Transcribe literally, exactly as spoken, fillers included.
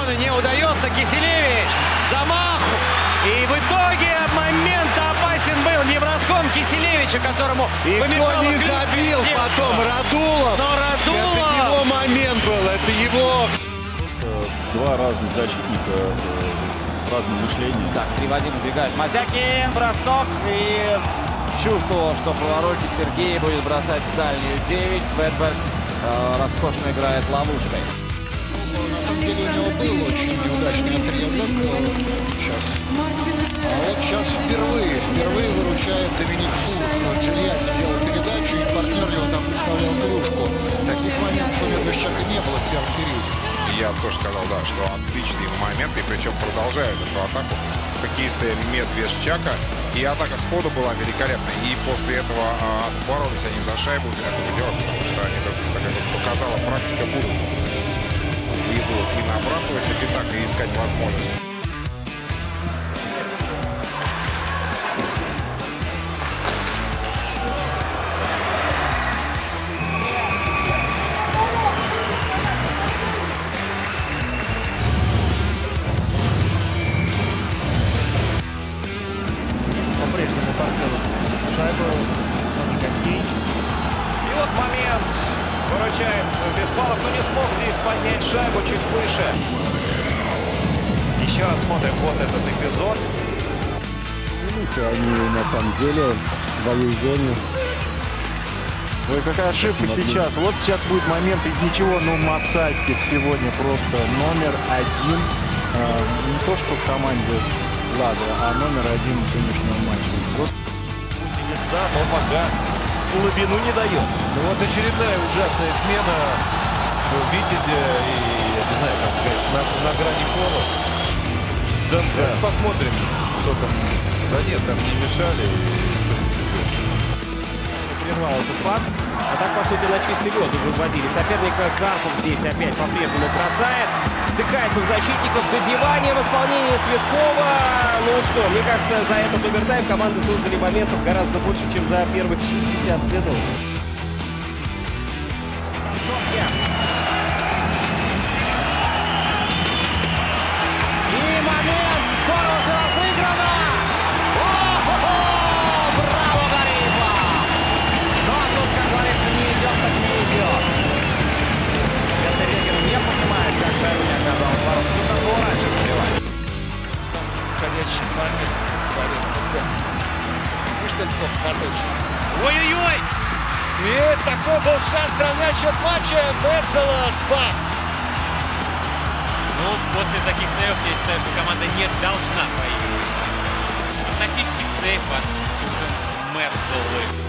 обороны не удается. Киселевич, замах. И в итоге момент опасен был не броском Киселевича, которому и помешало кто не забил потом Радулов. Но Радулов... Это его момент был, это его... Два разных защитника с разным мышлением. Так, три в один убегает Мазякин, бросок, и чувствовал, что по повороте Сергей будет бросать в дальнюю девять. Светберг э, роскошно играет ловушкой. На самом деле у него был очень неудачный отрезок сейчас. А вот сейчас впервые, впервые выручает Доминик Фурт. Джильятти делал передачу, и партнер его там выставлял кружку. Таких моментов у Медвежчака не было в первом периоде. Я тоже сказал, да, что отличные моменты, причем продолжают эту атаку хоккеисты Медвежчака. И атака сходу была великолепной. И после этого а, боролись они за шайбу для этого дела, потому что они, как, как показала практика, будут и будут и набрасывать на пятак, и искать возможность. По-прежнему торпедос шайбу в зоне гостей. И вот момент. Выручает Беспалов, но не смог здесь поднять шайбу чуть выше. Еще раз смотрим вот этот эпизод. Они на самом деле в своей зоне. Ой, какая ошибка сейчас. Вот сейчас будет момент из ничего. Ну, Масальских сегодня просто номер один. А, не то, что в команде Влада, а номер один сегодняшнего матча. Просто... Но пока слабину не дает. Ну вот очередная ужасная смена в Витязе. И я не знаю, там, конечно, на, на грани фола. С центра. Да, посмотрим, кто там. Да нет, там не мешали. Прервал этот пас. А так, по сути, на чистый лед уже вводили соперника. Карпов здесь опять по-прежнему бросает. Втыкается в защитников. Добивание в исполнении Цветкова. Ну что, мне кажется, за этот овертайм команды создали моментов гораздо больше, чем за первых шестьдесят минут. И момент! Здорово все разыграно! О-хо-хо! Браво, Гарипа! Но тут, как говорится, не идет, так не идет. Это Регер не понимает, как шайба не оказалась в воротах. Тут надо было раньше забивать. Входящий момент своих соперников. И что это поточно. Ой-ой-ой! И такой был шанс равнять счет матча. Метцела спас. Ну, после таких сейвов я считаю, что команда не должна проигрывать. Фантастический сейв от Метцелы.